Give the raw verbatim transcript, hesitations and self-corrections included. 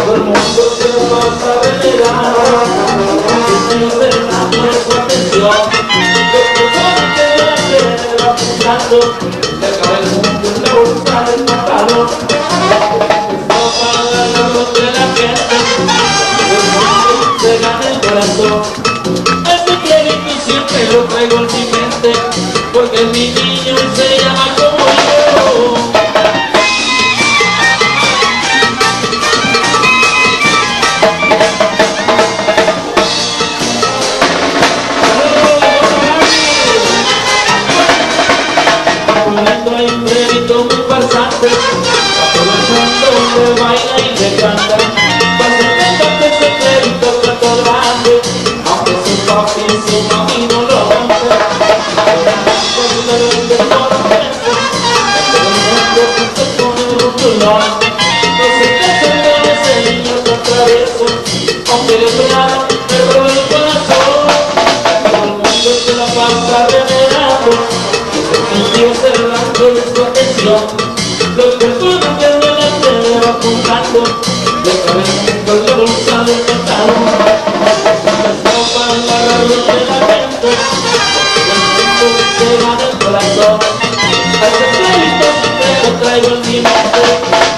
Todo el mundo se lo pasa venerando, estoy ordenando su atención. Los personas que la quieren va pensando, se acaba el mundo en la bolsa del pantalón. Esto para agarrarlo de la gente, el mundo se gana el corazón. Este crédito siempre lo traigo en mi mente, porque mi niño se llama como yo. Hay un crédito muy farsante, a todo el mundo le baila y le canta. Cuando tenga ese crédito trato grande, aunque su papi y su mami no lo rompen. Con el dinero de toda la gente, todo el mundo junto con el rotulón. No se cansen de ese niño tan travieso, aunque le pegaron, me robó el corazón. Todo el mundo se la pasa venerando, Dios cerrando de su atención. Los personas que delante le va apuntando, le cabeza con la bolsa del pantalón. Esto para agarrarlo de la gente, el mundo se gana el corazón. A ese crédito siempre lo traigo en mi mente,